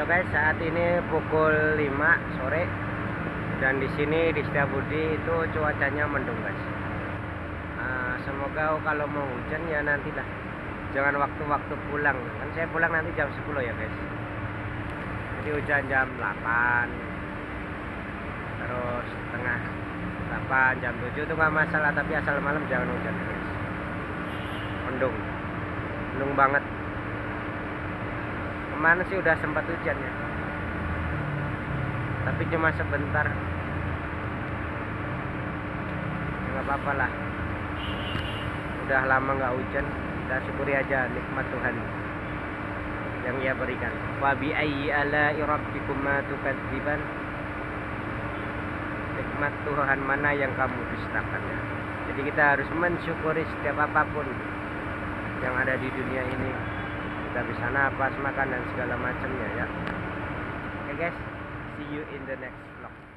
Halo guys, saat ini pukul 5 sore dan di sini di Setiabudi itu cuacanya mendung guys. Semoga kalau mau hujan ya nantilah. Jangan waktu-waktu pulang. Kan saya pulang nanti jam 10 ya guys. Jadi hujan jam 8. Terus setengah 8, jam 7 itu nggak masalah, tapi asal malam jangan hujan guys. Mendung. Mendung banget. Kemarin sih udah sempat hujan ya, tapi cuma sebentar. Nggak apa-apa lah, udah lama nggak hujan, kita syukuri aja nikmat Tuhan yang Ia berikan. Wa bi ayyi ala'i rabbikuma tukadziban. Nikmat Tuhan mana yang kamu dustakan ya. Jadi kita harus mensyukuri setiap apapun yang ada di dunia ini. Kita bisa napas, makan dan segala macamnya ya. Oke guys, see you in the next vlog.